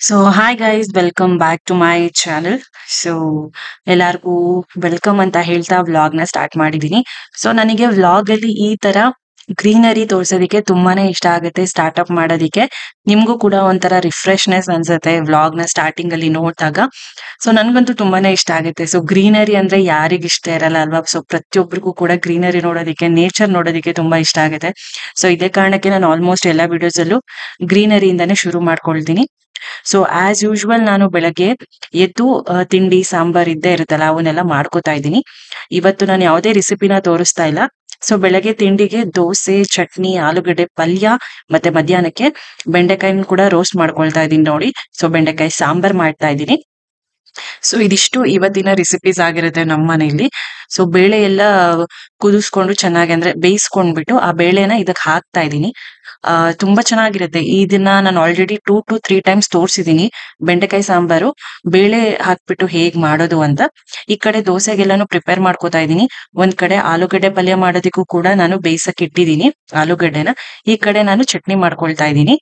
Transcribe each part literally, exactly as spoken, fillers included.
So hi guys welcome back to my channel. So ಎಲ್ಲರಿಗೂ welcome ಅಂತ ಹೇಳ್ತಾ vlog ನ ಸ್ಟಾರ್ಟ್ ಮಾಡಿದೀನಿ. ಸೊ ನನಗೆ ವ್ಲಾಗ್ ಅಲ್ಲಿ ಈ ತರ ಗ್ರೀನರಿ ತೋರ್ಸೋದಿಕ್ಕೆ ತುಂಬಾನೇ ಇಷ್ಟ ಆಗುತ್ತೆ. ಸ್ಟಾರ್ಟ್ಅಪ್ ಮಾಡೋದಿಕ್ಕೆ ನಿಮ್ಗೂ ಕೂಡ ಒಂಥರ ರಿಫ್ರೆಶ್ನೆಸ್ ಅನ್ಸುತ್ತೆ ವ್ಲಾಗ್ ನ ಸ್ಟಾರ್ಟಿಂಗ್ ಅಲ್ಲಿ ನೋಡಿದಾಗ. ಸೊ ನನ್ಗಂತೂ ತುಂಬಾನೇ ಇಷ್ಟ ಆಗುತ್ತೆ. ಸೊ ಗ್ರೀನರಿ ಅಂದ್ರೆ ಯಾರಿಗ ಇಷ್ಟ ಇರಲ್ಲ ಅಲ್ವಾ. ಸೊ ಪ್ರತಿಯೊಬ್ಬರಿಗೂ ಕೂಡ ಗ್ರೀನರಿ ನೋಡೋದಿಕ್ಕೆ, ನೇಚರ್ ನೋಡೋದಿಕ್ಕೆ ತುಂಬಾ ಇಷ್ಟ ಆಗುತ್ತೆ. ಸೊ ಇದೇ ಕಾರಣಕ್ಕೆ ನಾನು ಆಲ್ಮೋಸ್ಟ್ ಎಲ್ಲಾ ವಿಡಿಯೋಸ್ ಅಲ್ಲೂ ಗ್ರೀನರಿಯಿಂದಾನೇ ಶುರು ಮಾಡ್ಕೊಳ್ತೀನಿ. ಸೊ ಆಸ್ ಯೂಶುವಲ್ ನಾನು ಬೆಳಗ್ಗೆ ಎದ್ದು ಆ, ತಿಂಡಿ ಸಾಂಬಾರ್ ಇದ್ದೇ ಇರುತ್ತಲ್ಲ ಅವನ್ನೆಲ್ಲ ಮಾಡ್ಕೋತಾ ಇದ್ದೀನಿ. ಇವತ್ತು ನಾನು ಯಾವುದೇ ರೆಸಿಪಿನ ತೋರಿಸ್ತಾ ಇಲ್ಲ. ಸೊ ಬೆಳಗ್ಗೆ ತಿಂಡಿಗೆ ದೋಸೆ, ಚಟ್ನಿ, ಆಲೂಗಡ್ಡೆ ಪಲ್ಯ, ಮತ್ತೆ ಮಧ್ಯಾಹ್ನಕ್ಕೆ ಬೆಂಡೆಕಾಯಿನ ಕೂಡ ರೋಸ್ಟ್ ಮಾಡ್ಕೊಳ್ತಾ ಇದ್ದೀನಿ ನೋಡಿ. ಸೊ ಬೆಂಡೆಕಾಯಿ ಸಾಂಬಾರ್ ಮಾಡ್ತಾ ಇದ್ದೀನಿ. ಸೊ ಇದಿಷ್ಟು ಇವತ್ತಿನ ರೆಸಿಪೀಸ್ ಆಗಿರುತ್ತೆ ನಮ್ಮ ಮನೆಯಲ್ಲಿ. ಸೊ ಬೇಳೆ ಎಲ್ಲ ಕುದಿಸ್ಕೊಂಡು ಚೆನ್ನಾಗಿ ಅಂದ್ರೆ ಬೇಯಿಸ್ಕೊಂಡ್ಬಿಟ್ಟು ಆ ಬೇಳೆನ ಇದಕ್ಕೆ ಹಾಕ್ತಾ ಇದ್ದೀನಿ. ಆ ತುಂಬಾ ಚೆನ್ನಾಗಿರುತ್ತೆ. ಇದನ್ನ ನಾನು already two to three times ತೋರಿಸಿದೀನಿ. ಬೆಂಡೆಕಾಯಿ ಸಾಂಬಾರು ಬೇಳೆ ಹಾಕ್ಬಿಟ್ಟು ಹೇಗ್ ಮಾಡೋದು ಅಂತ. ಈ ಕಡೆ ದೋಸೆಗೆಲ್ಲಾನು ಪ್ರಿಪೇರ್ ಮಾಡ್ಕೋತಾ ಇದ್ದೀನಿ. ಒಂದ್ ಕಡೆ ಆಲೂಗಡ್ಡೆ ಪಲ್ಯ ಮಾಡೋದಕ್ಕೂ ಕೂಡ ನಾನು ಬೇಯಿಸಕ್ ಇಟ್ಟಿದ್ದೀನಿ ಆಲೂಗಡ್ಡೆನ. ಈ ಕಡೆ ನಾನು ಚಟ್ನಿ ಮಾಡ್ಕೊಳ್ತಾ ಇದ್ದೀನಿ.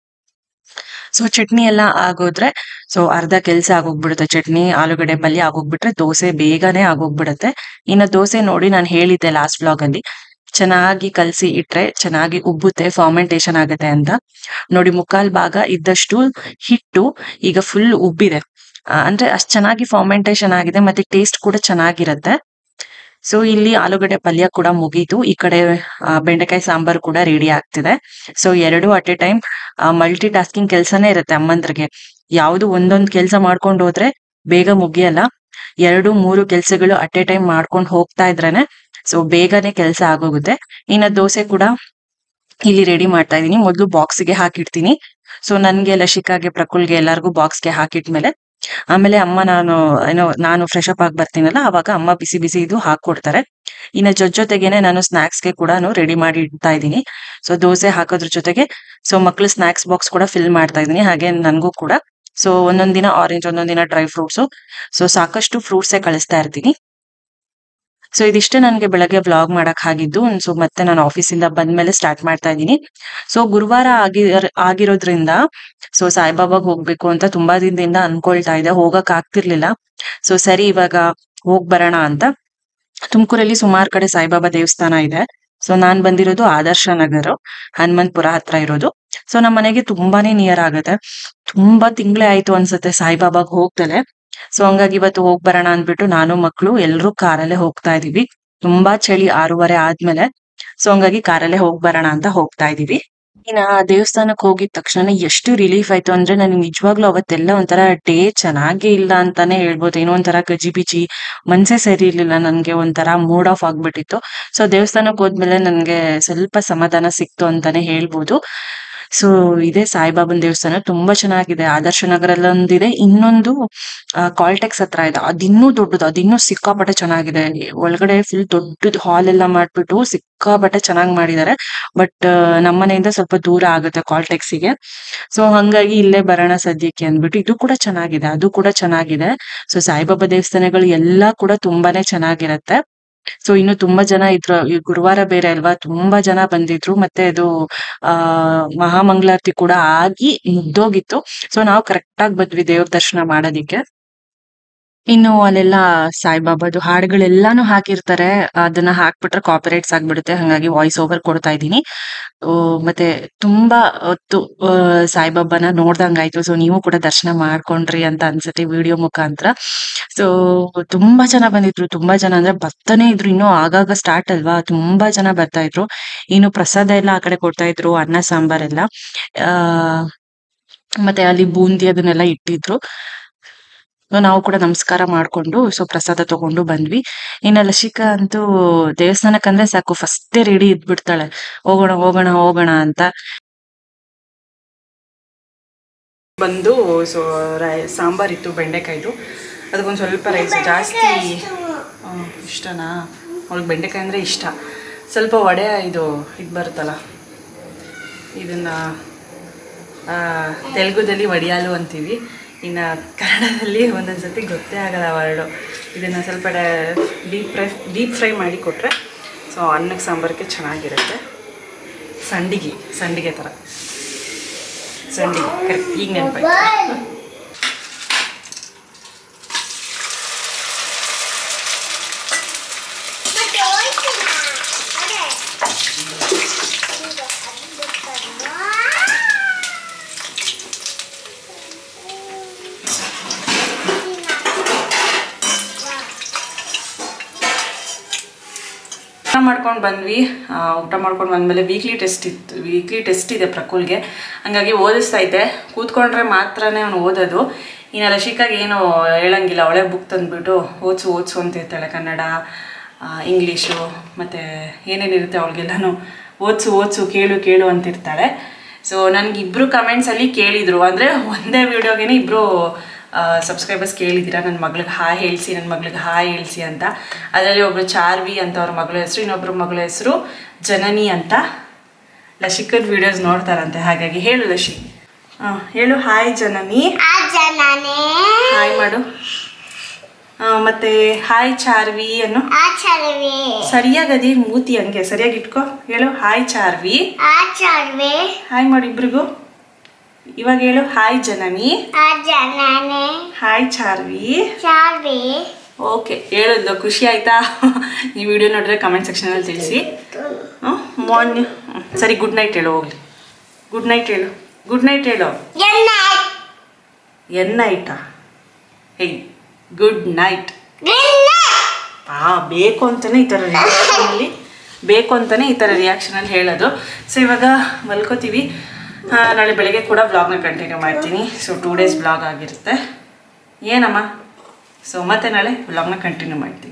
ಸೊ ಚಟ್ನಿ ಎಲ್ಲ ಆಗೋದ್ರೆ ಸೊ ಅರ್ಧ ಕೆಲ್ಸ ಆಗೋಗ್ಬಿಡುತ್ತೆ. ಚಟ್ನಿ ಆಲೂಗಡ್ಡೆ ಪಲ್ಯ ಆಗೋಗ್ಬಿಟ್ರೆ ದೋಸೆ ಬೇಗನೆ ಆಗೋಗ್ಬಿಡುತ್ತೆ. ಇನ್ನ ದೋಸೆ ನೋಡಿ ನಾನು ಹೇಳಿದ್ದೆ ಲಾಸ್ಟ್ ವ್ಲಾಗ್ ಅಲ್ಲಿ, ಚೆನ್ನಾಗಿ ಕಲಸಿ ಇಟ್ರೆ ಚೆನ್ನಾಗಿ ಉಬ್ಬುತ್ತೆ, ಫಾರ್ಮೆಂಟೇಶನ್ ಆಗುತ್ತೆ ಅಂತ. ನೋಡಿ ಮುಕ್ಕಾಲ್ ಭಾಗ ಇದ್ದಷ್ಟು ಹಿಟ್ಟು ಈಗ ಫುಲ್ ಉಬ್ಬಿದೆ. ಆ, ಅಂದ್ರೆ ಅಷ್ಟ್ ಚೆನ್ನಾಗಿ ಫಾರ್ಮೆಂಟೇಶನ್ ಆಗಿದೆ, ಮತ್ತೆ ಟೇಸ್ಟ್ ಕೂಡ ಚೆನ್ನಾಗಿರುತ್ತೆ. ಸೊ ಇಲ್ಲಿ ಆಲೂಗಡ್ಡೆ ಪಲ್ಯ ಕೂಡ ಮುಗೀತು. ಈ ಕಡೆ ಆ, ಬೆಂಡೆಕಾಯಿ ಸಾಂಬಾರ್ ಕೂಡ ರೆಡಿ ಆಗ್ತಿದೆ. ಸೊ ಎರಡು at a time multitasking ಕೆಲ್ಸನೇ ಇರುತ್ತೆ ಅಮ್ಮಂದ್ರಿಗೆ. ಯಾವ್ದು ಒಂದೊಂದ್ ಕೆಲ್ಸ ಮಾಡ್ಕೊಂಡು ಹೋದ್ರೆ ಬೇಗ ಮುಗಿಯಲ್ಲ. ಎರಡು ಮೂರು ಕೆಲ್ಸಗಳು ಅಟ್ ಎ ಟೈಮ್ ಮಾಡ್ಕೊಂಡು ಹೋಗ್ತಾ ಇದ್ರೇನೆ ಸೊ ಬೇಗನೆ ಕೆಲ್ಸ ಆಗೋಗುತ್ತೆ. ಇನ್ನ ದೋಸೆ ಕೂಡ ಇಲ್ಲಿ ರೆಡಿ ಮಾಡ್ತಾ ಇದೀನಿ. ಮೊದ್ಲು ಬಾಕ್ಸ್ಗೆ ಹಾಕಿಡ್ತೀನಿ. ಸೊ ನನ್ಗೆ ಲಶಿಕಾಗೆ ಪ್ರಕುಲ್ಗೆ ಎಲ್ಲಾರ್ಗು ಬಾಕ್ಸ್ಗೆ ಹಾಕಿಟ್ಮೇಲೆ ಆಮೇಲೆ ಅಮ್ಮ ನಾನು ಏನೋ ನಾನು ಫ್ರೆಶ್ ಅಪ್ ಆಗಿ ಬರ್ತೀನಲ್ಲ ಅವಾಗ ಅಮ್ಮ ಬಿಸಿ ಬಿಸಿ ಇದು ಹಾಕೊಡ್ತಾರೆ. ಇನ್ನ ಜೊತೆ ಜೊತೆಗೇನೆ ನಾನು ಸ್ನಾಕ್ಸ್ಗೆ ಕೂಡ ರೆಡಿ ಮಾಡಿ ಇಡ್ತಾ ಇದ್ದೀನಿ. ಸೊ ದೋಸೆ ಹಾಕೋದ್ರ ಜೊತೆಗೆ ಸೊ ಮಕ್ಳು ಸ್ನಾಕ್ಸ್ ಬಾಕ್ಸ್ ಕೂಡ ಫಿಲ್ ಮಾಡ್ತಾ ಇದ್ದೀನಿ, ಹಾಗೆ ನನ್ಗೂ ಕೂಡ. ಸೊ ಒಂದೊಂದ್ ದಿನ ಆರೆಂಜ್, ಒಂದೊಂದ್ ದಿನ ಡ್ರೈ ಫ್ರೂಟ್ಸ್. ಸೊ ಸಾಕಷ್ಟು ಫ್ರೂಟ್ಸೇ ಕಳಿಸ್ತಾ ಇರ್ತೀನಿ. ಸೊ ಇದಿಷ್ಟೇ ನನ್ಗೆ ಬೆಳಗ್ಗೆ ವ್ಲಾಗ್ ಮಾಡಕ್ ಆಗಿದ್ದು. ಸೊ ಮತ್ತೆ ನಾನು ಆಫೀಸಿಂದ ಬಂದ್ಮೇಲೆ ಸ್ಟಾರ್ಟ್ ಮಾಡ್ತಾ ಇದ್ದೀನಿ. ಸೊ ಗುರುವಾರ ಆಗಿ ಆಗಿರೋದ್ರಿಂದ ಸೊ ಸಾಯಿಬಾಬಾಗ್ ಹೋಗ್ಬೇಕು ಅಂತ ತುಂಬಾ ದಿನದಿಂದ ಅನ್ಕೊಳ್ತಾ ಇದ್ದೆ, ಹೋಗಕ್ ಆಗ್ತಿರ್ಲಿಲ್ಲ. ಸೊ ಸರಿ ಇವಾಗ ಹೋಗ್ ಬರೋಣ ಅಂತ. ತುಮಕೂರಲ್ಲಿ ಸುಮಾರು ಕಡೆ ಸಾಯಿಬಾಬಾ ದೇವಸ್ಥಾನ ಇದೆ. ಸೊ ನಾನ್ ಬಂದಿರೋದು ಆದರ್ಶ ನಗರ, ಹನುಮಂತಪುರ ಹತ್ರ ಇರೋದು. ಸೊ ನಮ್ಮ ಮನೆಗೆ ತುಂಬಾನೇ ನಿಯರ್ ಆಗತ್ತೆ. ತುಂಬಾ ತಿಂಗಳೇ ಆಯ್ತು ಅನ್ಸುತ್ತೆ ಸಾಯಿಬಾಬಾಗ್ ಹೋಗ್ದಲೆ. ಸೊ ಹಂಗಾಗಿ ಇವತ್ತು ಹೋಗ್ ಬರೋಣ ಅಂದ್ಬಿಟ್ಟು ನಾನು ಮಕ್ಳು ಎಲ್ರು ಕಾರಲ್ಲೇ ಹೋಗ್ತಾ ಇದೀವಿ. ತುಂಬಾ ಚಳಿ ಆರೂವರೆ ಆದ್ಮೇಲೆ. ಸೊ ಹಂಗಾಗಿ ಕಾರಲ್ಲೇ ಹೋಗ್ ಬರೋಣ ಅಂತ ಹೋಗ್ತಾ ಇದೀವಿ. ಇನ್ನ ಆ ದೇವಸ್ಥಾನಕ್ ಹೋಗಿದ ತಕ್ಷಣ ಎಷ್ಟು ರಿಲೀಫ್ ಆಯ್ತು ಅಂದ್ರೆ ನನಗೆ ನಿಜವಾಗ್ಲೂ ಅವತ್ತೆಲ್ಲ ಒಂಥರ ಡೇ ಚೆನ್ನಾಗೇ ಇಲ್ಲ ಅಂತಾನೆ ಹೇಳ್ಬೋದು. ಏನೋ ಒಂಥರ ಗಜಿಬಿಜಿ, ಮನ್ಸೇ ಸರಿ ಇರ್ಲಿಲ್ಲ ನನ್ಗೆ, ಒಂಥರ ಮೂಡ್ ಆಫ್ ಆಗ್ಬಿಟ್ಟಿತ್ತು. ಸೊ ದೇವಸ್ಥಾನಕ್ ಹೋದ್ಮೇಲೆ ನನ್ಗೆ ಸ್ವಲ್ಪ ಸಮಾಧಾನ ಸಿಕ್ತು ಅಂತಾನೆ ಹೇಳ್ಬೋದು. ಸೊ ಇದೇ ಸಾಯಿಬಾಬನ್ ದೇವಸ್ಥಾನ ತುಂಬಾ ಚೆನ್ನಾಗಿದೆ. ಆದರ್ಶ ನಗರಲ್ಲಿ ಒಂದಿದೆ, ಇನ್ನೊಂದು ಕಾಲ್ಟೆಕ್ಸ್ ಹತ್ರ ಇದೆ. ಅದಿನ್ನೂ ದೊಡ್ಡದು, ಅದಿನ್ನೂ ಸಿಕ್ಕಾಪಟ್ಟೆ ಚೆನ್ನಾಗಿದೆ. ಒಳಗಡೆ ಫುಲ್ ದೊಡ್ಡದು ಹಾಲ್ ಎಲ್ಲ ಮಾಡ್ಬಿಟ್ಟು ಸಿಕ್ಕಾಪಟ್ಟೆ ಚೆನ್ನಾಗಿ ಮಾಡಿದ್ದಾರೆ. ಬಟ್ ನಮ್ಮನೆಯಿಂದ ಸ್ವಲ್ಪ ದೂರ ಆಗುತ್ತೆ ಕಾಲ್ಟೆಕ್ಸಿಗೆ. ಸೊ ಹಂಗಾಗಿ ಇಲ್ಲೇ ಬರೋಣ ಸದ್ಯಕ್ಕೆ ಅಂದ್ಬಿಟ್ಟು. ಇದು ಕೂಡ ಚೆನ್ನಾಗಿದೆ, ಅದು ಕೂಡ ಚೆನ್ನಾಗಿದೆ. ಸೊ ಸಾಯಿಬಾಬಾ ದೇವಸ್ಥಾನಗಳು ಎಲ್ಲಾ ಕೂಡ ತುಂಬಾನೇ ಚೆನ್ನಾಗಿರತ್ತೆ. ಸೊ ಇನ್ನು ತುಂಬಾ ಜನ ಇದ್ರು, ಈ ಗುರುವಾರ ಬೇರೆ ಅಲ್ವಾ, ತುಂಬಾ ಜನ ಬಂದಿದ್ರು. ಮತ್ತೆ ಅದು ಆ ಮಹಾಮಂಗಳಾರತಿ ಕೂಡ ಆಗಿ ಮುಗ್ದೋಗಿತ್ತು. ಸೊ ನಾವು ಕರೆಕ್ಟ್ ಆಗಿ ಬಂದ್ವಿ ದೇವ್ರ ದರ್ಶನ ಮಾಡೋದಿಕ್ಕೆ. ಇನ್ನು ಅಲ್ಲೆಲ್ಲ ಸಾಯಿಬಾಬಾದು ಹಾಡುಗಳೆಲ್ಲಾನು ಹಾಕಿರ್ತಾರೆ. ಅದನ್ನ ಹಾಕ್ಬಿಟ್ರೆ ಕಾಪಿರೈಟ್ಸ್ ಆಗ್ಬಿಡುತ್ತೆ, ಹಂಗಾಗಿ ವಾಯ್ಸ್ ಓವರ್ ಕೊಡ್ತಾ ಇದ್ದೀನಿ. ಓ, ಮತ್ತೆ ತುಂಬಾ ಹೊತ್ತು ಆ, ಸಾಯಿಬಾಬಾನ ನೋಡ್ದಂಗಾಯ್ತು. ಸೊ ನೀವು ಕೂಡ ದರ್ಶನ ಮಾಡ್ಕೊಂಡ್ರಿ ಅಂತ ಅನ್ಸುತ್ತೆ ವಿಡಿಯೋ ಮುಖಾಂತರ. ಸೊ ತುಂಬಾ ಜನ ಬಂದಿದ್ರು, ತುಂಬಾ ಜನ ಅಂದ್ರೆ ಬರ್ತಾನೆ ಇದ್ರು. ಇನ್ನು ಆಗಾಗ ಸ್ಟಾರ್ಟ್ ಅಲ್ವಾ, ತುಂಬಾ ಜನ ಬರ್ತಾ ಇದ್ರು. ಇನ್ನು ಪ್ರಸಾದ ಎಲ್ಲ ಆ ಕಡೆ ಕೊಡ್ತಾ ಇದ್ರು, ಅನ್ನ ಸಾಂಬಾರೆಲ್ಲ. ಆ ಮತ್ತೆ ಅಲ್ಲಿ ಬೂಂದಿ ಅದನ್ನೆಲ್ಲ ಇಟ್ಟಿದ್ರು. ಸೊ ನಾವು ಕೂಡ ನಮಸ್ಕಾರ ಮಾಡ್ಕೊಂಡು ಸೊ ಪ್ರಸಾದ ತಗೊಂಡು ಬಂದ್ವಿ. ಇನ್ನ ಲಶಿಕಾ ಅಂತೂ ದೇವಸ್ಥಾನಕ್ಕಂದ್ರೆ ಸಾಕು ಫಸ್ಟೇ ರೆಡಿ ಇದ್ಬಿಡ್ತಾಳೆ, ಹೋಗೋಣ ಹೋಗೋಣ ಹೋಗೋಣ ಅಂತ. ಬಂದು ಸೊ ರೈ ಸಾಂಬಾರ್ ಇತ್ತು ಬೆಂಡೆಕಾಯ್ದು, ಅದಕ್ಕೊಂದು ಸ್ವಲ್ಪ ರೈಸ್ ಜಾಸ್ತಿ. ಆ, ಇಷ್ಟನಾ ಅವ್ಳಿಗೆ ಬೆಂಡೆಕಾಯಿ ಅಂದರೆ ಇಷ್ಟ. ಸ್ವಲ್ಪ ವಡೆ ಇದು ಇದು ಬರುತ್ತಲ್ಲ, ಇದನ್ನ ತೆಲುಗುದಲ್ಲಿ ವಡಿಯಾಲು ಅಂತೀವಿ, ಇನ್ನು ಕನ್ನಡದಲ್ಲಿ ಒಂದೊಂದ್ಸತಿ ಗೊತ್ತೇ ಆಗಲ್ಲ ವರ್ಡು. ಇದನ್ನು ಸ್ವಲ್ಪ ಡೀಪ್ ಫ್ರೈ ಡೀಪ್ ಫ್ರೈ ಮಾಡಿ ಕೊಟ್ಟರೆ ಸೊ ಅನ್ನಕ್ಕೆ ಸಾಂಬಾರಿಗೆ ಚೆನ್ನಾಗಿರುತ್ತೆ. ಸಂಡಿಗೆ ಸಂಡಿಗೆ ಥರ ಸಂಡಿಗೆ ಕರೆಕ್ಟ್ ಈಗ ನೆನಪಾಯ್ತು. ಮಾಡ್ಕೊಂಡು ಬಂದ್ವಿ. ಊಟ ಮಾಡ್ಕೊಂಡು ಬಂದಮೇಲೆ ವೀಕ್ಲಿ ಟೆಸ್ಟ್ ಇತ್ತು ವೀಕ್ಲಿ ಟೆಸ್ಟ್ ಇದೆ ಪ್ರಕುಲ್ಗೆ. ಹಂಗಾಗಿ ಓದಿಸ್ತಾ ಇದ್ದೆ. ಕೂತ್ಕೊಂಡ್ರೆ ಮಾತ್ರನೇ ಅವನು ಓದೋದು. ಇನ್ನು ರಶಿಕಾಗೆ ಏನು ಹೇಳಂಗಿಲ್ಲ. ಅವಳೇ ಬುಕ್ ತಂದುಬಿಟ್ಟು ಓದಿಸು ಓದಿಸು ಅಂತಿರ್ತಾಳೆ. ಕನ್ನಡ, ಇಂಗ್ಲೀಷು ಮತ್ತು ಏನೇನಿರುತ್ತೆ ಅವಳಿಗೆಲ್ಲನೂ ಓದಿಸು ಓದಿಸು ಕೇಳು ಕೇಳು ಅಂತಿರ್ತಾಳೆ. ಸೊ ನನಗಿಬ್ಬರು ಕಮೆಂಟ್ಸಲ್ಲಿ ಕೇಳಿದರು, ಅಂದರೆ ಒಂದೇ ವೀಡಿಯೋಗೆ ಇಬ್ಬರು ಸಬ್ಸ್ಕ್ರೈಬರ್ಸ್ ಕೇಳಿದ್ದೀರಾ ನನ್ನ ಮಗಳಿಗೆ ಹಾಯ್ ಹೇಳಿಸಿ ನನ್ನ ಮಗಳಿಗೆ ಹಾಯ್ ಹೇಳಿಸಿ ಅಂತ. ಅದರಲ್ಲಿ ಒಬ್ಬರು ಚಾರ್ವಿ ಅಂತ ಅವ್ರ ಮಗಳ ಹೆಸರು, ಇನ್ನೊಬ್ಬರ ಮಗಳ ಹೆಸರು ಜನನಿ ಅಂತ. ಲಶಿಕದ ವೀಡಿಯೋಸ್ ನೋಡ್ತಾರಂತೆ. ಹಾಗಾಗಿ ಹೇಳು ಲಶಿ. ಹಾಂ ಹೇಳು ಹಾಯ್ ಜನನಿ. ಹಾಯ್ ಮಾಡು. ಮತ್ತೆ ಹಾಯ್ ಚಾರ್ವಿ ಅನ್ನು ಸರಿಯಾಗದಿ ಮೂತಿ ಹಂಗೆ ಸರಿಯಾಗಿ ಇಟ್ಕೋ. ಹೇಳು ಹಾಯ್ ಚಾರ್ವಿ. ಹಾಯ್ ಮಾಡು ಇಬ್ರಿಗೂ. ಇವಾಗ ಹೇಳು hi Janani. Hi Charvi. Okay ಹೇಳಿದ್ಲು. ಖುಷಿ ಆಯ್ತಾ? ಈ ವಿಡಿಯೋ ನೋಡಿದ್ರೆ ಕಮೆಂಟ್ ಸೆಕ್ಷನಲ್ಲಿ ತಿಳಿಸಿ. ಮಾರ್ನಿಂಗ್ ಸರಿ ಗುಡ್ ನೈಟ್ ಹೇಳು ಹೋಗ್ಲಿ. ಗುಡ್ ನೈಟ್ ಹೇಳು. ಗುಡ್ ನೈಟ್ ಹೇಳು. ಎನ್ ನೈಟಾ? Hey good night. ಹಾಂ ಬೇಕು ಅಂತಲೇ ಈ ಥರ ರಿಯಾಕ್ಷನಲ್ಲಿ ಬೇಕು ಅಂತಲೇ ಈ ಥರ ರಿಯಾಕ್ಷನಲ್ಲಿ ಹೇಳೋದು. ಸೊ ಇವಾಗ ಮಲ್ಕೋತೀವಿ. ನಾಳೆ ಬೆಳಗ್ಗೆ ಕೂಡ ವ್ಲಾಗ್ನ ಕಂಟಿನ್ಯೂ ಮಾಡ್ತೀನಿ. ಸೊ ಟೂ ಡೇಸ್ ವ್ಲಾಗ್ ಆಗಿರುತ್ತೆ ಏನಮ್ಮ. ಸೊ ಮತ್ತೆ ನಾಳೆ ವ್ಲಾಗ್ನ ಕಂಟಿನ್ಯೂ ಮಾಡ್ತೀನಿ.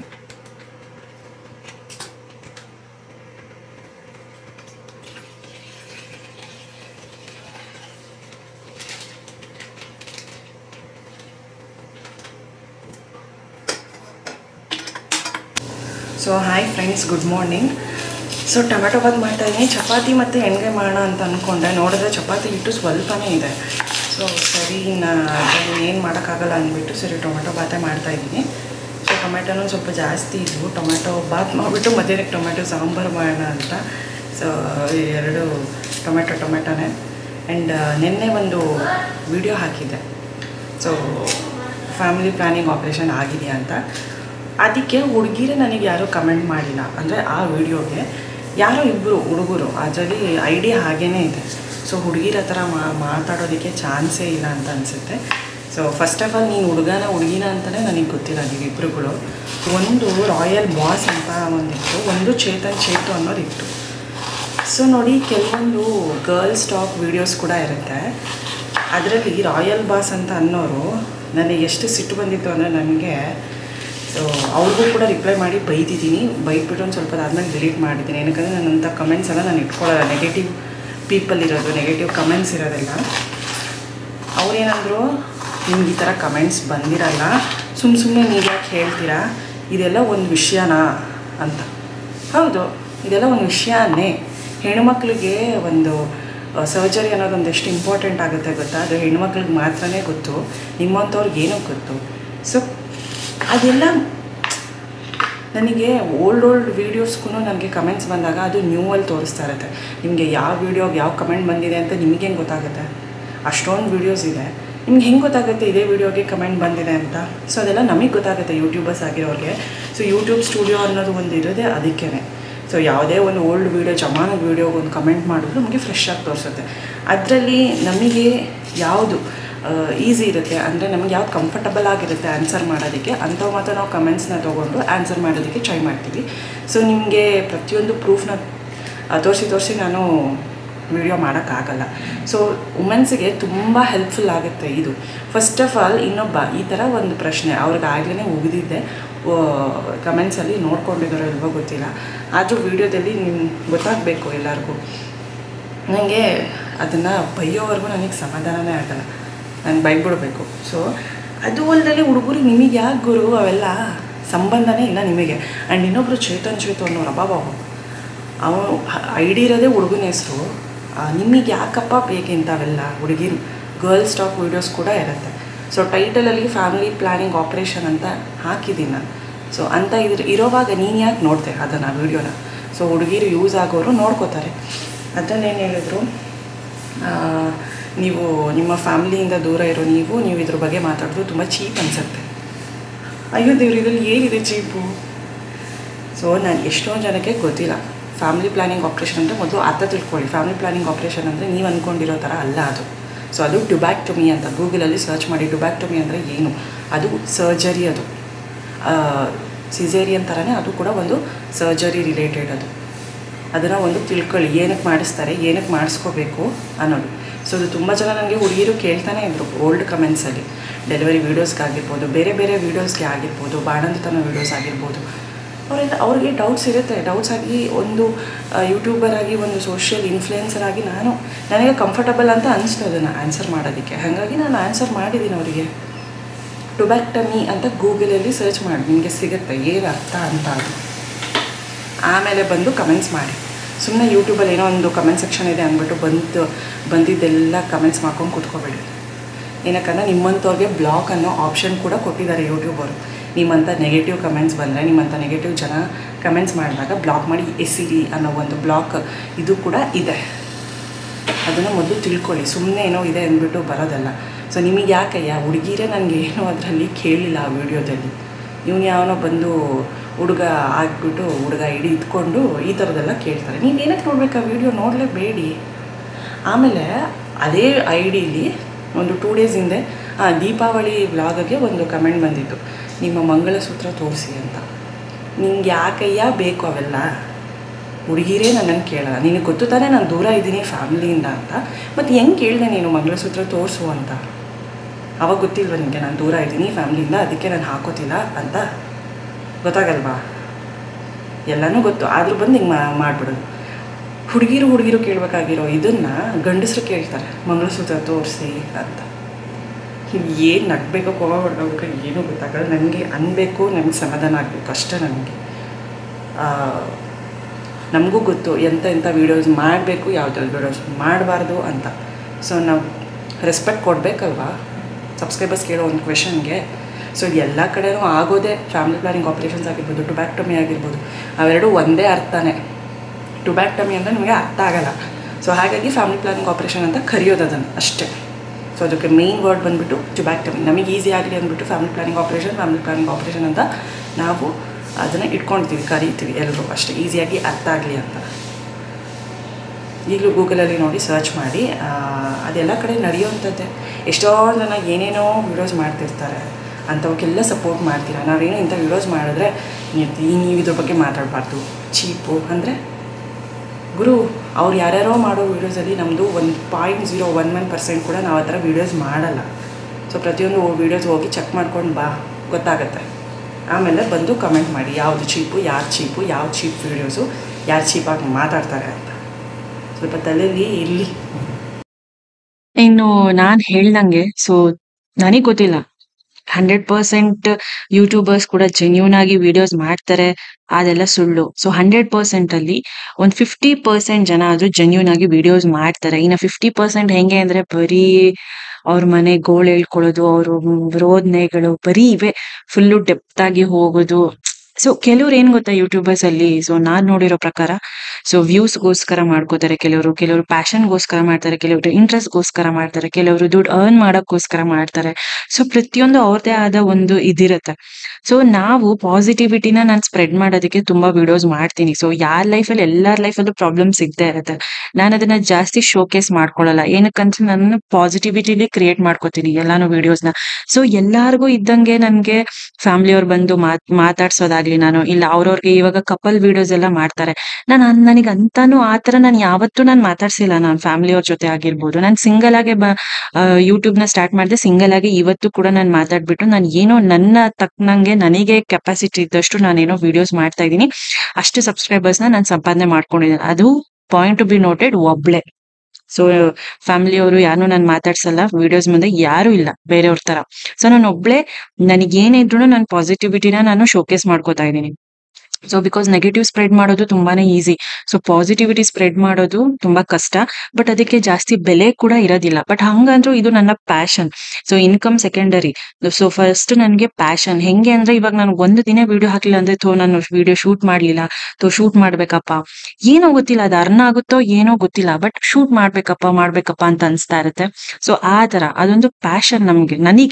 So hi friends, good morning. So tomato bath ಮಾಡ್ತಾಯಿದ್ದೀನಿ. ಚಪಾತಿ ಮತ್ತು ಎಣ್ಗಾಯಿ ಮಾಡೋಣ ಅಂತ ಅಂದ್ಕೊಂಡೆ. ನೋಡಿದ್ರೆ ಚಪಾತಿ ಹಿಟ್ಟು ಸ್ವಲ್ಪನೇ ಇದೆ. ಸೊ ಸರಿ ನಾನು ಏನು ಮಾಡೋಕ್ಕಾಗಲ್ಲ ಅಂದ್ಬಿಟ್ಟು ಸರಿ ಟೊಮೆಟೊ ಬಾತೇ ಮಾಡ್ತಾಯಿದ್ದೀನಿ. ಸೊ ಟೊಮೆಟೊನೂ ಸ್ವಲ್ಪ ಜಾಸ್ತಿ ಇದ್ವು. ಟೊಮೆಟೊ ಬಾತ್ ಮಾಡಿಬಿಟ್ಟು ಮಧ್ಯಾಹ್ನಕ್ಕೆ ಟೊಮೆಟೊ ಸಾಂಬಾರು ಮಾಡೋಣ ಅಂತ. ಸೊ ಎರಡು ಟೊಮೆಟೊ ಟೊಮೆಟೊನೇ. ಆ್ಯಂಡ್ ನಿನ್ನೆ ಒಂದು ವಿಡಿಯೋ ಹಾಕಿದ್ದೆ. ಸೊ ಫ್ಯಾಮಿಲಿ ಪ್ಲ್ಯಾನಿಂಗ್ ಆಪ್ರೇಷನ್ ಆಗಿದೆಯಾ ಅಂತ. ಅದಕ್ಕೆ ಹುಡುಗಿರೇ ನನಗೆ ಯಾರೂ ಕಮೆಂಟ್ ಮಾಡಿಲ್ಲ. ಅಂದರೆ ಆ ವಿಡಿಯೋಗೆ ಯಾರೋ ಇಬ್ಬರು ಹುಡುಗರು ಅದರಲ್ಲಿ ಐಡಿಯಾ ಹಾಗೇ ಇದೆ. ಸೊ ಹುಡುಗಿರ ಹತ್ರ ಮಾತಾಡೋದಕ್ಕೆ ಚಾನ್ಸೇ ಇಲ್ಲ ಅಂತ ಅನಿಸುತ್ತೆ. ಸೊ ಫಸ್ಟ್ ಆಫ್ ಆಲ್ ನೀನು ಹುಡುಗನ ಹುಡುಗಿನ ಅಂತಲೇ ನನಗೆ ಗೊತ್ತಿಲ್ಲ. ನೀವಿಬ್ಬರುಗಳು ಒಂದು ರಾಯಲ್ ಬಾಸ್ ಅಂತ ಒಂದಿತ್ತು, ಒಂದು ಚೇತನ್ ಚೇತು ಅನ್ನೋದಿತ್ತು. ಸೊ ನೋಡಿ ಕೆಲವೊಂದು ಗರ್ಲ್ಸ್ ಟಾಕ್ ವೀಡಿಯೋಸ್ ಕೂಡ ಇರುತ್ತೆ. ಅದರಲ್ಲಿ ರಾಯಲ್ ಬಾಸ್ ಅಂತ ಅನ್ನೋರು ನನಗೆ ಎಷ್ಟು ಸಿಟ್ಟು ಬಂದಿತ್ತು ಅಂದರೆ ನನಗೆ ಸೊ ಅವ್ರಿಗೂ ಕೂಡ ರಿಪ್ಲೈ ಮಾಡಿ ಬೈದಿದ್ದೀನಿ. ಬೈದ್ಬಿಟ್ಟು ಒಂದು ಸ್ವಲ್ಪ ಆದಮೇಲೆ ಡಿಲೀಟ್ ಮಾಡಿದ್ದೀನಿ. ಏನಕ್ಕಂದರೆ ನನ್ನಂಥ ಕಮೆಂಟ್ಸ್ ಎಲ್ಲ ನಾನು ಇಟ್ಕೊಳ್ಳೋಲ್ಲ. ನೆಗೆಟಿವ್ ಪೀಪಲ್ ಇರೋದು, ನೆಗೆಟಿವ್ ಕಮೆಂಟ್ಸ್ ಇರೋದೆಲ್ಲ. ಅವ್ರೇನಾದರೂ ನಿಮ್ಗೆ ಈ ಥರ ಕಮೆಂಟ್ಸ್ ಬಂದಿರಲ್ಲ, ಸುಮ್ಮ ಸುಮ್ಮನೆ ನೀವು ಯಾಕೆ ಹೇಳ್ತೀರಾ, ಇದೆಲ್ಲ ಒಂದು ವಿಷಯನಾ ಅಂತ. ಹೌದು, ಇದೆಲ್ಲ ಒಂದು ವಿಷಯನೇ. ಹೆಣ್ಮಕ್ಳಿಗೆ ಒಂದು ಸರ್ಜರಿ ಅನ್ನೋದೊಂದು ಎಷ್ಟು ಇಂಪಾರ್ಟೆಂಟ್ ಆಗುತ್ತೆ ಗೊತ್ತಾ? ಅದು ಹೆಣ್ಮಕ್ಳಿಗೆ ಮಾತ್ರನೇ ಗೊತ್ತು, ನಿಮ್ಮಂಥವ್ರಿಗೆ ಏನೋ ಗೊತ್ತು. ಸೊ ಅದೆಲ್ಲ ನನಗೆ ಓಲ್ಡ್ ಓಲ್ಡ್ ವೀಡಿಯೋಸ್ಗೂ ನನಗೆ ಕಮೆಂಟ್ಸ್ ಬಂದಾಗ ಅದು ನ್ಯೂವಲ್ಲಿ ತೋರಿಸ್ತಾ ಇರುತ್ತೆ. ನಿಮಗೆ ಯಾವ ವೀಡಿಯೋಗೆ ಯಾವ ಕಮೆಂಟ್ ಬಂದಿದೆ ಅಂತ ನಿಮಗೆ ಹೆಂಗೆ ಗೊತ್ತಾಗುತ್ತೆ? ಅಷ್ಟೊಂದು ವೀಡಿಯೋಸ್ ಇದೆ, ನಿಮ್ಗೆ ಹೆಂಗೆ ಗೊತ್ತಾಗುತ್ತೆ ಇದೇ ವೀಡಿಯೋಗೆ ಕಮೆಂಟ್ ಬಂದಿದೆ ಅಂತ? ಸೊ ಅದೆಲ್ಲ ನಮಗೆ ಗೊತ್ತಾಗುತ್ತೆ ಯೂಟ್ಯೂಬರ್ಸ್ ಆಗಿರೋರಿಗೆ. ಸೊ ಯೂಟ್ಯೂಬ್ ಸ್ಟುಡಿಯೋ ಅನ್ನೋದು ಒಂದು ಇರೋದೇ ಅದಕ್ಕೇ. ಸೊ ಯಾವುದೇ ಒಂದು ಓಲ್ಡ್ ವೀಡಿಯೋ ಜಮಾನದ ವೀಡಿಯೋಗೆ ಒಂದು ಕಮೆಂಟ್ ಮಾಡಿದ್ರು ನಮಗೆ ಫ್ರೆಶ್ ಆಗಿ ತೋರಿಸುತ್ತೆ. ಅದರಲ್ಲಿ ನಮಗೆ ಯಾವುದು ಈಸಿ ಇರುತ್ತೆ ಅಂದರೆ ನಮಗೆ ಯಾವ್ದು ಕಂಫರ್ಟಬಲ್ ಆಗಿರುತ್ತೆ ಆನ್ಸರ್ ಮಾಡೋದಕ್ಕೆ, ಅಂಥವು ಮಾತ್ರ ನಾವು ಕಮೆಂಟ್ಸ್ನ ತೊಗೊಂಡು ಆನ್ಸರ್ ಮಾಡೋದಕ್ಕೆ ಟ್ರೈ ಮಾಡ್ತೀವಿ. ಸೊ ನಿಮಗೆ ಪ್ರತಿಯೊಂದು ಪ್ರೂಫ್ನ ತೋರಿಸಿ ತೋರಿಸಿ ನಾನು ವಿಡಿಯೋ ಮಾಡೋಕ್ಕಾಗಲ್ಲ. ಸೊ ವುಮೆನ್ಸಿಗೆ ತುಂಬ ಹೆಲ್ಪ್ಫುಲ್ ಆಗುತ್ತೆ ಇದು. ಫಸ್ಟ್ ಆಫ್ ಆಲ್ ಇನ್ನೊಬ್ಬ ಈ ಥರ ಒಂದು ಪ್ರಶ್ನೆ ಅವ್ರಿಗೆ ಆಗಲೇ ಮುಗಿದಿದ್ದೆ, ಕಮೆಂಟ್ಸಲ್ಲಿ ನೋಡ್ಕೊಂಡಿದ್ದಾರೋ ಇಲ್ವೋ ಗೊತ್ತಿಲ್ಲ. ಆದರೂ ವೀಡಿಯೋದಲ್ಲಿ ನಿಮ್ಗೆ ಗೊತ್ತಾಗಬೇಕು ಎಲ್ಲರಿಗೂ. ನನಗೆ ಅದನ್ನು ಬೈಯೋವರೆಗೂ ನನಗೆ ಸಮಾಧಾನವೇ ಆಗಲ್ಲ, ನಾನು ಬೈಬಿಡಬೇಕು. ಸೊ ಅದು ಅಲ್ಲದೆ ಹುಡುಗರಿಗೆ ನಿಮಗೆ ಯಾಕೆ ಗುರು ಅವೆಲ್ಲ ಸಂಬಂಧನೇ ಇಲ್ಲ ನಿಮಗೆ. ಆ್ಯಂಡ್ ಇನ್ನೊಬ್ಬರು ಚೇತನ್ ಚೇತು ಅನ್ನೋರು ಅಬ್ಬಾಬಾಬು, ಅವನು ಐ ಡಿ ಇರೋದೇ ಹುಡುಗನ ಹೆಸರು. ನಿಮಗೆ ಯಾಕಪ್ಪ ಬೇಕಿಂತ ಅವೆಲ್ಲ ಹುಡುಗಿರು ಗರ್ಲ್ಸ್ ಟಾಕ್ ವೀಡಿಯೋಸ್ ಕೂಡ ಇರುತ್ತೆ. ಸೊ ಟೈಟಲಲ್ಲಿ ಫ್ಯಾಮಿಲಿ ಪ್ಲ್ಯಾನಿಂಗ್ ಆಪ್ರೇಷನ್ ಅಂತ ಹಾಕಿದ್ದೀನಿ ನಾನು. ಸೊ ಅಂತ ಇದ್ರ ಇರೋವಾಗ ನೀನು ಯಾಕೆ ನೋಡ್ತೆ ಅದನ್ನು ವೀಡಿಯೋನ? ಸೊ ಹುಡುಗಿರು ಯೂಸ್ ಆಗೋರು ನೋಡ್ಕೋತಾರೆ. ಅದನ್ನೇನು ಹೇಳಿದ್ರು, ನೀವು ನಿಮ್ಮ ಫ್ಯಾಮಿಲಿಯಿಂದ ದೂರ ಇರೋ ನೀವು ನೀವು ಇದ್ರ ಬಗ್ಗೆ ಮಾತಾಡೋದು ತುಂಬ ಚೀಪ್ ಅನಿಸುತ್ತೆ. ಅಯ್ಯೋ ದೇವ್ರು, ಇದರಲ್ಲಿ ಏನಿದೆ ಚೀಪು? ಸೊ ನಾನು ಎಷ್ಟೊಂದು ಜನಕ್ಕೆ ಗೊತ್ತಿಲ್ಲ ಫ್ಯಾಮಿಲಿ ಪ್ಲ್ಯಾನಿಂಗ್ ಆಪ್ರೇಷನ್ ಅಂದರೆ. ಮೊದಲು ಅರ್ಥ ತಿಳ್ಕೊಳ್ಳಿ, ಫ್ಯಾಮಿಲಿ ಪ್ಲ್ಯಾನಿಂಗ್ ಆಪ್ರೇಷನ್ ಅಂದರೆ ನೀವು ಅಂದ್ಕೊಂಡಿರೋ ಥರ ಅಲ್ಲ ಅದು. ಸೊ ಅದು ಟ್ಯುಬ್ಯಾಕ್ಟೊಮಿ ಅಂತ ಗೂಗಲಲ್ಲಿ ಸರ್ಚ್ ಮಾಡಿ. ಟ್ಯುಬ್ಯಾಕ್ಟೊಮಿ ಅಂದರೆ ಏನು? ಅದು ಸರ್ಜರಿ. ಅದು ಸಿಸೇರಿಯನ್ ಥರನೇ ಅದು ಕೂಡ ಒಂದು ಸರ್ಜರಿ ರಿಲೇಟೆಡ್. ಅದು ಅದನ್ನು ಒಂದು ತಿಳ್ಕೊಳ್ಳಿ, ಏನಕ್ಕೆ ಮಾಡಿಸ್ತಾರೆ, ಏನಕ್ಕೆ ಮಾಡಿಸ್ಕೋಬೇಕು ಅನ್ನೋದು. ಸೊ ಅದು ತುಂಬ ಜನ ನನಗೆ ಹುಡುಗಿರು ಕೇಳ್ತಾನೆ ಇದ್ರು ಓಲ್ಡ್ ಕಮೆಂಟ್ಸಲ್ಲಿ, ಡೆಲಿವರಿ ವೀಡಿಯೋಸ್ಗಾಗಿರ್ಬೋದು, ಬೇರೆ ಬೇರೆ ವೀಡಿಯೋಸ್ಗೆ ಆಗಿರ್ಬೋದು, ಬಾಣಂತನ ವೀಡಿಯೋಸ್ ಆಗಿರ್ಬೋದು, ಅವರೆಲ್ಲ ಅವ್ರಿಗೆ ಡೌಟ್ಸ್ ಇರುತ್ತೆ. ಡೌಟ್ಸ್ ಆಗಿ ಒಂದು ಯೂಟ್ಯೂಬರ್ ಆಗಿ, ಒಂದು ಸೋಷಿಯಲ್ ಇನ್ಫ್ಲುಯೆನ್ಸರ್ ಆಗಿ ನಾನು ನನಗೆ ಕಂಫರ್ಟಬಲ್ ಅಂತ ಅನಿಸ್ತು ಅದನ್ನು ಆನ್ಸರ್ ಮಾಡೋದಕ್ಕೆ. ಹಾಗಾಗಿ ನಾನು ಆನ್ಸರ್ ಮಾಡಿದ್ದೀನಿ ಅವರಿಗೆ. ಟುಬ್ಯಾಕ್ಟಮಿ ಅಂತ ಗೂಗಲಲ್ಲಿ ಸರ್ಚ್ ಮಾಡಿ, ನಿಮಗೆ ಸಿಗುತ್ತೆ ಏನು ಅರ್ಥ ಅಂತ. ಅದು ಆಮೇಲೆ ಬಂದು ಕಮೆಂಟ್ಸ್ ಮಾಡಿ. ಸುಮ್ಮನೆ ಯೂಟ್ಯೂಬಲ್ಲಿ ಏನೋ ಒಂದು ಕಮೆಂಟ್ ಸೆಕ್ಷನ್ ಇದೆ ಅಂದ್ಬಿಟ್ಟು ಬಂದು ಬಂದಿದ್ದೆಲ್ಲ ಕಮೆಂಟ್ಸ್ ಮಾಡ್ಕೊಂಡು ಕೂತ್ಕೋಬೇಡಿ. ಏನಕ್ಕಂದ್ರೆ ನಿಮ್ಮಂಥವ್ರಿಗೆ ಬ್ಲಾಕ್ ಅನ್ನೋ ಆಪ್ಷನ್ ಕೂಡ ಕೊಟ್ಟಿದ್ದಾರೆ ಯೂಟ್ಯೂಬರು. ನಿಮ್ಮಂಥ ನೆಗೆಟಿವ್ ಕಮೆಂಟ್ಸ್ ಬಂದರೆ, ನಿಮ್ಮಂಥ ನೆಗೆಟಿವ್ ಜನ ಕಮೆಂಟ್ಸ್ ಮಾಡಿದಾಗ ಬ್ಲಾಕ್ ಮಾಡಿ ಎಸಿರಿ ಅನ್ನೋ ಒಂದು ಬ್ಲಾಕ್ ಇದು ಕೂಡ ಇದೆ. ಅದನ್ನು ಮೊದಲು ತಿಳ್ಕೊಳ್ಳಿ. ಸುಮ್ಮನೆ ಏನೋ ಇದೆ ಅಂದ್ಬಿಟ್ಟು ಬರೋದಲ್ಲ. ಸೊ ನಿಮಗೆ ಯಾಕಯ್ಯ, ಹುಡುಗಿರೇ ನನಗೆ ಏನೋ ಅದರಲ್ಲಿ ಕೇಳಿಲ್ಲ ಆ ವಿಡಿಯೋದಲ್ಲಿ, ಇವನು ಯಾವನೋ ಬಂದು ಹುಡುಗ ಆಗಿಬಿಟ್ಟು ಹುಡುಗ ಇಡೀ ಇದ್ಕೊಂಡು ಈ ಥರದ್ದೆಲ್ಲ ಕೇಳ್ತಾರೆ. ನೀವು ಏನಕ್ಕೆ ನೋಡ್ಬೇಕು ಆ ವಿಡಿಯೋ? ನೋಡಲೇಬೇಡಿ. ಆಮೇಲೆ ಅದೇ ಐ ಡಿಲಿ ಒಂದು ಟೂ ಡೇಸ್ ಹಿಂದೆ ದೀಪಾವಳಿ ವ್ಲಾಗ್ಗೆ ಒಂದು ಕಮೆಂಟ್ ಬಂದಿತ್ತು, ನಿಮ್ಮ ಮಂಗಳಸೂತ್ರ ತೋರಿಸಿ ಅಂತ. ನಿಂಗೆ ಯಾಕಯ್ಯ ಬೇಕು ಅವೆಲ್ಲ? ಹುಡುಗಿರೇ ನನ್ನನ್ನು ಕೇಳಲ್ಲ. ನಿನಗೆ ಗೊತ್ತು ತಾನೇ ನಾನು ದೂರ ಇದ್ದೀನಿ ಫ್ಯಾಮಿಲಿಯಿಂದ ಅಂತ. ಮತ್ತು ಹೆಂಗೆ ಕೇಳಿದೆ ನೀನು ಮಂಗಳಸೂತ್ರ ತೋರಿಸು ಅಂತ? ಅವಾಗ ಗೊತ್ತಿಲ್ವ ನಿನಗೆ ನಾನು ದೂರ ಇದ್ದೀನಿ ಫ್ಯಾಮಿಲಿಯಿಂದ, ಅದಕ್ಕೆ ನಾನು ಹಾಕೋತಿಲ್ಲ ಅಂತ? ಗೊತ್ತಾಗಲ್ವಾ? ಎಲ್ಲನೂ ಗೊತ್ತು, ಆದರೂ ಬಂದು ಹಿಂಗೆ ಮಾಡಿಬಿಡೋದು. ಹುಡುಗಿರು ಹುಡುಗಿರು ಕೇಳಬೇಕಾಗಿರೋ ಇದನ್ನು ಗಂಡಸರು ಕೇಳ್ತಾರೆ, ಮಂಗಳಸೂತ್ರ ತೋರಿಸಿ ಅಂತ. ಏನು ನಗಬೇಕೋ ಕೋವ ಹೊಡ್ಕೋಬೇಕು ಏನೂ ಗೊತ್ತಾಗಲ್ಲ. ನನಗೆ ಅನ್ಬೇಕು, ನನಗೆ ಸಮಾಧಾನ ಆಗಬೇಕು ಅಷ್ಟೇ. ನನಗೆ ನಮಗೂ ಗೊತ್ತು ಎಂಥ ಎಂಥ ವೀಡಿಯೋಸ್ ಮಾಡಬೇಕು, ಯಾವುದಾದ್ರು ವೀಡಿಯೋಸ್ ಮಾಡಬಾರ್ದು ಅಂತ. ಸೊ ನಾವು ರೆಸ್ಪೆಕ್ಟ್ ಕೊಡಬೇಕಲ್ವಾ ಸಬ್ಸ್ಕ್ರೈಬರ್ಸ್ ಕೇಳೋ ಒಂದು ಕ್ವೆಶನ್ಗೆ. ಸೊ ಎಲ್ಲ ಕಡೆಯೂ ಆಗೋದೇ ಫ್ಯಾಮಿಲಿ ಪ್ಲಾನಿಂಗ್ ಆಪ್ರೇಷನ್ಸ್ ಆಗಿರ್ಬೋದು, ಟುಬ್ಯಾಕ್ಟಮಿ ಆಗಿರ್ಬೋದು, ಅವೆರಡು ಒಂದೇ ಅರ್ಥನೇ. ಟುಬ್ಯಾಕ್ಟಮಿ ಅಂದರೆ ನಿಮಗೆ ಅರ್ಥ ಆಗಲ್ಲ. ಸೊ ಹಾಗಾಗಿ ಫ್ಯಾಮಿಲಿ ಪ್ಲಾನಿಂಗ್ ಆಪ್ರೇಷನ್ ಅಂತ ಕರೆಯೋದು ಅದನ್ನು ಅಷ್ಟೇ. ಸೊ ಅದಕ್ಕೆ ಮೇನ್ ವರ್ಡ್ ಬಂದುಬಿಟ್ಟು ಟುಬ್ಯಾಕ್ಟಮಿ. ನಮಗೆ ಈಸಿ ಆಗಲಿ ಅಂದ್ಬಿಟ್ಟು family planning operation family planning operation ಅಂತ ನಾವು ಅದನ್ನು ಇಟ್ಕೊಳ್ತೀವಿ, ಕರೀತೀವಿ ಎಲ್ಲರೂ ಅಷ್ಟೇ, ಈಸಿಯಾಗಿ ಅರ್ಥ ಆಗಲಿ ಅಂತ. ಈಗಲೂ ಗೂಗಲಲ್ಲಿ ನೋಡಿ ಸರ್ಚ್ ಮಾಡಿ, ಅದೆಲ್ಲ ಕಡೆ ನಡೆಯುವಂಥದ್ದೇ. ಎಷ್ಟೋ ಜನ ಏನೇನೋ ವೀಡಿಯೋಸ್ ಮಾಡ್ತಿರ್ತಾರೆ, ಅಂಥವಕ್ಕೆಲ್ಲ ಸಪೋರ್ಟ್ ಮಾಡ್ತೀರಾ. ನಾವೇನೋ ಇಂಥ ವೀಡಿಯೋಸ್ ಮಾಡಿದ್ರೆ ನೀವು ಇದ್ರ ಬಗ್ಗೆ ಮಾತಾಡಬಾರ್ದು, ಚೀಪು ಅಂದರೆ ಗುರು. ಅವ್ರು ಯಾರ್ಯಾರೋ ಮಾಡೋ ವೀಡಿಯೋಸಲ್ಲಿ ನಮ್ಮದು ಒಂದು point zero one one percent ಕೂಡ ನಾವು ಆ ಥರ ವೀಡಿಯೋಸ್ ಮಾಡಲ್ಲ. ಸೊ ಪ್ರತಿಯೊಂದು ವೀಡಿಯೋಸ್ ಹೋಗಿ ಚೆಕ್ ಮಾಡ್ಕೊಂಡು ಬಾ, ಗೊತ್ತಾಗುತ್ತೆ. ಆಮೇಲೆ ಬಂದು ಕಮೆಂಟ್ ಮಾಡಿ ಯಾವುದು ಚೀಪು, ಯಾರು ಚೀಪು, ಯಾವ ಚೀಪ್ ವೀಡಿಯೋಸು, ಯಾರು ಚೀಪಾಗಿ ಮಾತಾಡ್ತಾರೆ ಅಂತ ಸ್ವಲ್ಪ ತಲೆಯಲ್ಲಿ ಇರಲಿ. ಇನ್ನು ನಾನು ಹೇಳ್ದಂಗೆ, ಸೊ ನನಗೆ ಗೊತ್ತಿಲ್ಲ, ಹಂಡ್ರೆಡ್ ಪರ್ಸೆಂಟ್ ಯೂಟ್ಯೂಬರ್ಸ್ ಕೂಡ ಜೆನ್ಯೂನ್ ಆಗಿ ವಿಡಿಯೋಸ್ ಮಾಡ್ತಾರೆ, ಅದೆಲ್ಲ ಸುಳ್ಳು. ಸೊ ಹಂಡ್ರೆಡ್ ಪರ್ಸೆಂಟ್ ಅಲ್ಲಿ ಒಂದು ಫಿಫ್ಟಿ ಪರ್ಸೆಂಟ್ ಜನ ಆದ್ರೂ ಜೆನ್ಯೂನ್ ಆಗಿ ವಿಡಿಯೋಸ್ ಮಾಡ್ತಾರೆ. ಇನ್ನು ಫಿಫ್ಟಿ ಪರ್ಸೆಂಟ್ ಹೆಂಗೆ ಅಂದ್ರೆ ಬರೀ ಅವ್ರ ಮನೆ ಗೋಳು ಹೇಳ್ಕೊಳ್ಳೋದು, ಅವರು ರೋದನೆಗಳು ಬರೀ ಇವೆ, ಫುಲ್ಲು ಡೆಪ್ತ್ ಆಗಿ ಹೋಗೋದು. ಸೊ ಕೆಲವ್ರು ಏನ್ ಗೊತ್ತಾ ಯೂಟ್ಯೂಬರ್ಸ್ ಅಲ್ಲಿ, ಸೊ ನಾನ್ ನೋಡಿರೋ ಪ್ರಕಾರ, ಸೊ ವ್ಯೂಸ್ಗೋಸ್ಕರ ಮಾಡ್ಕೋತಾರೆ ಕೆಲವರು, ಕೆಲವರು ಪ್ಯಾಷನ್ಗೋಸ್ಕರ ಮಾಡ್ತಾರೆ, ಕೆಲವರು ಇಂಟ್ರೆಸ್ಟ್ಗೋಸ್ಕರ ಮಾಡ್ತಾರೆ, ಕೆಲವರು ದುಡ್ಡು ಅರ್ನ್ ಮಾಡೋಕ್ಕೋಸ್ಕರ ಮಾಡ್ತಾರೆ. ಸೊ ಪ್ರತಿಯೊಂದು ಅವ್ರದೇ ಆದ ಒಂದು ಇದಿರುತ್ತೆ. ಸೊ ನಾವು ಪಾಸಿಟಿವಿಟಿನ ನಾನು ಸ್ಪ್ರೆಡ್ ಮಾಡೋದಕ್ಕೆ ತುಂಬಾ ವಿಡಿಯೋಸ್ ಮಾಡ್ತೀನಿ. ಸೊ ಯಾರ ಲೈಫಲ್ಲಿ ಎಲ್ಲಾರ ಲೈಫಲ್ಲೂ ಪ್ರಾಬ್ಲಮ್ಸ್ ಇದ್ದೇ ಇರುತ್ತೆ. ನಾನು ಅದನ್ನ ಜಾಸ್ತಿ ಶೋಕೇಸ್ ಮಾಡ್ಕೊಳ್ಳಲ್ಲ, ಏನಕ್ಕಂತ ನಾನು ಪಾಸಿಟಿವಿಟಿಲಿ ಕ್ರಿಯೇಟ್ ಮಾಡ್ಕೋತೀನಿ ಎಲ್ಲಾನು ವಿಡಿಯೋಸ್ನ. ಸೊ ಎಲ್ಲಾರ್ಗೂ ಇದ್ದಂಗೆ ನನ್ಗೆ ಫ್ಯಾಮಿಲಿಯವ್ರು ಬಂದು ಮಾತ್ ಮಾತಾಡ್ಸೋದಾಗ್ಲಿ, ನಾನು ಇಲ್ಲ ಅವ್ರವ್ರಿಗೆ ಇವಾಗ ಕಪಲ್ ವಿಡಿಯೋಸ್ ಎಲ್ಲ ಮಾಡ್ತಾರೆ, ನಾನು ನನಗೆ ಅಂತಾನು ಆತರ ನಾನು ಯಾವತ್ತೂ ನಾನು ಮಾತಾಡ್ಸಿಲ್ಲ ನಾನು ಫ್ಯಾಮಿಲಿಯವ್ರ ಜೊತೆ ಆಗಿರ್ಬೋದು. ನಾನು ಸಿಂಗಲ್ ಆಗಿ ಬ ಯೂಟ್ಯೂಬ್ ನ ಸ್ಟಾರ್ಟ್ ಮಾಡಿದೆ, ಸಿಂಗಲ್ ಆಗಿ ಇವತ್ತು ಕೂಡ ನಾನು ಮಾತಾಡ್ಬಿಟ್ಟು ನಾನು ಏನೋ ನನ್ನ ತಕ್ಕನಂಗೆ ನನಗೆ ಕೆಪಾಸಿಟಿ ಇದ್ದಷ್ಟು ನಾನೇನೋ ವಿಡಿಯೋಸ್ ಮಾಡ್ತಾ ಇದ್ದೀನಿ. ಅಷ್ಟು ಸಬ್ಸ್ಕ್ರೈಬರ್ಸ್ ನ ನಾನು ಸಂಪಾದನೆ ಮಾಡ್ಕೊಂಡಿದ್ದೀನಿ. ಅದು ಪಾಯಿಂಟ್ ಟು ಬಿ ನೋಟೆಡ್, ಒಬ್ಳೆ. ಸೊ ಫ್ಯಾಮಿಲಿಯವರು ಯಾರು ನಾನು ಮಾತಾಡ್ಸಲ್ಲ ವಿಡಿಯೋಸ್ ಮುಂದೆ, ಯಾರು ಇಲ್ಲ ಬೇರೆಯವ್ರ ತರ. ಸೊ ನಾನು ಒಬ್ಳೆ, ನನಗೇನಿದ್ರು ನಾನು ಪಾಸಿಟಿವಿಟಿನ ನಾನು ಶೋಕೇಸ್ ಮಾಡ್ಕೋತಾ ಇದ್ದೀನಿ. ಸೊ ಬಿಕಾಸ್ ನೆಗೆಟಿವ್ ಸ್ಪ್ರೆಡ್ ಮಾಡೋದು ತುಂಬಾನೇ ಈಸಿ, ಸೊ ಪಾಸಿಟಿವಿಟಿ ಸ್ಪ್ರೆಡ್ ಮಾಡೋದು ತುಂಬಾ ಕಷ್ಟ. ಬಟ್ ಅದಕ್ಕೆ ಜಾಸ್ತಿ ಬೆಲೆ ಕೂಡ ಇರೋದಿಲ್ಲ. ಬಟ್ ಹಂಗಂದ್ರೂ ಇದು ನನ್ನ passion. So income secondary. So first ನನಗೆ ಪ್ಯಾಷನ್ ಹೆಂಗೆ ಅಂದ್ರೆ, ಇವಾಗ ನಾನು ಒಂದು ದಿನ ವಿಡಿಯೋ ಹಾಕ್ಲಿಲ್ಲ ಅಂದ್ರೆ, ಥೋ ನಾನು ವಿಡಿಯೋ ಶೂಟ್ ಮಾಡ್ಲಿಲ್ಲ, ಥೋ ಶೂಟ್ ಮಾಡ್ಬೇಕಪ್ಪ, ಏನೋ ಗೊತ್ತಿಲ್ಲ, ಅದು ಅರ್ನ ಆಗುತ್ತೋ ಏನೋ ಗೊತ್ತಿಲ್ಲ, ಬಟ್ ಶೂಟ್ ಮಾಡ್ಬೇಕಪ್ಪ ಮಾಡ್ಬೇಕಪ್ಪ ಅಂತ ಅನ್ಸ್ತಾ ಇರುತ್ತೆ. ಸೊ ಆ ತರ ಅದೊಂದು ಪ್ಯಾಷನ್ ನಮ್ಗೆ, ನನಗೆ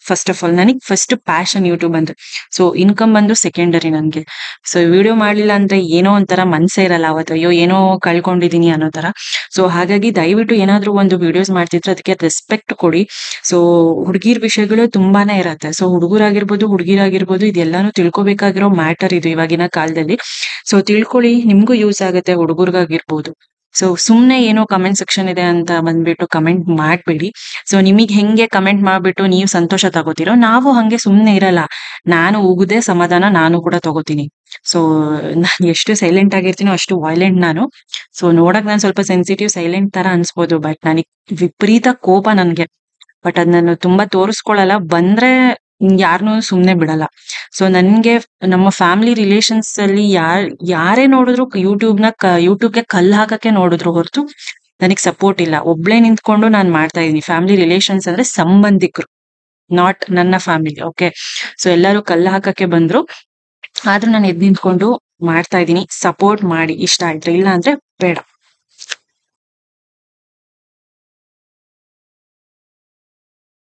ಫಸ್ಟ್ ಆಫ್ ಆಲ್ ನನಗೆ ಫಸ್ಟ್ ಪ್ಯಾಷನ್ ಯೂಟ್ಯೂಬ್ ಅಂದ್ರೆ. ಸೊ ಇನ್ಕಮ್ ಬಂದು ಸೆಕೆಂಡರಿ ನನಗೆ. ಸೊ ವಿಡಿಯೋ ಮಾಡ್ಲಿಲ್ಲ ಅಂದ್ರೆ ಏನೋ ಒಂಥರ ಮನ್ಸೇ ಇರಲ್ಲ ಅವತ್ತು, ಅಯ್ಯೋ ಏನೋ ಕಳ್ಕೊಂಡಿದೀನಿ ಅನ್ನೋ ತರ. ಸೊ ಹಾಗಾಗಿ ದಯವಿಟ್ಟು ಏನಾದ್ರೂ ಒಂದು ವಿಡಿಯೋಸ್ ಮಾಡ್ತಿದ್ರೆ ಅದಕ್ಕೆ ರೆಸ್ಪೆಕ್ಟ್ ಕೊಡಿ. ಸೊ ಹುಡುಗಿರ್ ವಿಷಯಗಳು ತುಂಬಾನೇ ಇರತ್ತೆ. ಸೊ ಹುಡುಗರಾಗಿರ್ಬೋದು ಹುಡುಗಿರಾಗಿರ್ಬೋದು ಇದೆಲ್ಲಾನು ತಿಳ್ಕೊಬೇಕಾಗಿರೋ ಮ್ಯಾಟರ್ ಇದು ಇವಾಗಿನ ಕಾಲದಲ್ಲಿ. ಸೊ ತಿಳ್ಕೊಳ್ಳಿ, ನಿಮ್ಗೂ ಯೂಸ್ ಆಗುತ್ತೆ ಹುಡುಗರ್ಗಾಗಿರ್ಬೋದು. ಸೊ ಸುಮ್ನೆ ಏನೋ ಕಮೆಂಟ್ ಸೆಕ್ಷನ್ ಇದೆ ಅಂತ ಬಂದ್ಬಿಟ್ಟು ಕಮೆಂಟ್ ಮಾಡ್ಬೇಡಿ. ಸೊ ನಿಮಗೆ ಹೆಂಗೆ ಕಮೆಂಟ್ ಮಾಡ್ಬಿಟ್ಟು ನೀವು ಸಂತೋಷ ತಗೋತೀರೋ ನಾವು ಹಂಗೆ ಸುಮ್ನೆ ಇರಲ್ಲ. ನಾನು ಉಗುದೇ ಸಮಾಧಾನ ನಾನು ಕೂಡ ತಗೋತೀನಿ. ಸೊ ನಾನು ಎಷ್ಟು ಸೈಲೆಂಟ್ ಆಗಿರ್ತೀನೋ ಅಷ್ಟು ವೈಲೆಂಟ್ ನಾನು. ಸೊ ನೋಡಕ್ ನಾನು ಸ್ವಲ್ಪ ಸೆನ್ಸಿಟಿವ್ ಸೈಲೆಂಟ್ ತರ ಅನ್ಸ್ಬೋದು, ಬಟ್ ನನಗೆ ವಿಪರೀತ ಕೋಪ ನನ್ಗೆ. ಬಟ್ ಅದ್ ನಾನು ತುಂಬಾ ತೋರಿಸ್ಕೊಳಲ್ಲ, ಬಂದ್ರೆ ಯಾರನ್ನೂ ಸುಮ್ನೆ ಬಿಡಲ್ಲ. ಸೊ ನನ್ಗೆ ನಮ್ಮ ಫ್ಯಾಮಿಲಿ ರಿಲೇಷನ್ಸ್ ಅಲ್ಲಿ ಯಾರ್ ಯಾರೇ ನೋಡಿದ್ರು ಯೂಟ್ಯೂಬ್ ನ ಯೂಟ್ಯೂಬ್ಗೆ ಕಲ್ಲು ಹಾಕಕ್ಕೆ ನೋಡಿದ್ರು ಹೊರತು ನನಗ್ ಸಪೋರ್ಟ್ ಇಲ್ಲ. ಒಬ್ಳೆ ನಿಂತ್ಕೊಂಡು ನಾನ್ ಮಾಡ್ತಾ ಇದೀನಿ. ಫ್ಯಾಮಿಲಿ ರಿಲೇಷನ್ಸ್ ಅಂದ್ರೆ ಸಂಬಂಧಿಕರು, ನಾಟ್ ನನ್ನ ಫ್ಯಾಮಿಲಿ. ಓಕೆ, ಸೊ ಎಲ್ಲರೂ ಕಲ್ಲು ಹಾಕಕ್ಕೆ ಬಂದ್ರು, ಆದ್ರೂ ನಾನು ಎದ್ ನಿಂತ್ಕೊಂಡು ಮಾಡ್ತಾ ಇದೀನಿ. ಸಪೋರ್ಟ್ ಮಾಡಿ, ಇಷ್ಟ ಆಯ್ತು, ಇಲ್ಲ ಅಂದ್ರೆ ಬೇಡ.